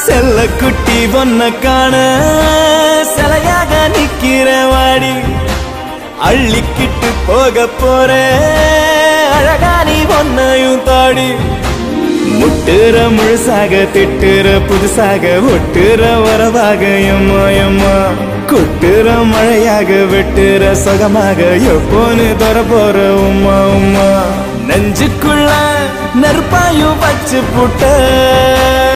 செல்ல குட்டி பொன்ன காண சிலையாக நிக்கிற வாடி அள்ளிக்கிட்டு போக போற அழகா நீ பொன்னையும் தாடி முட்டுற முழுசாக திட்டுற புதுசாக ஒட்டுற வரவாக எம்மா எம்மா கொட்டுற மழையாக வெட்டுற சுகமாக எப்போன்னு தர போற உம்மா உம்மா நெஞ்சுக்குள்ள நெருப்பாயும் வச்சு புட்ட